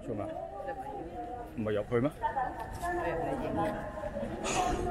做咩？ 即係咪要？ 唔係入去咩？ 你影？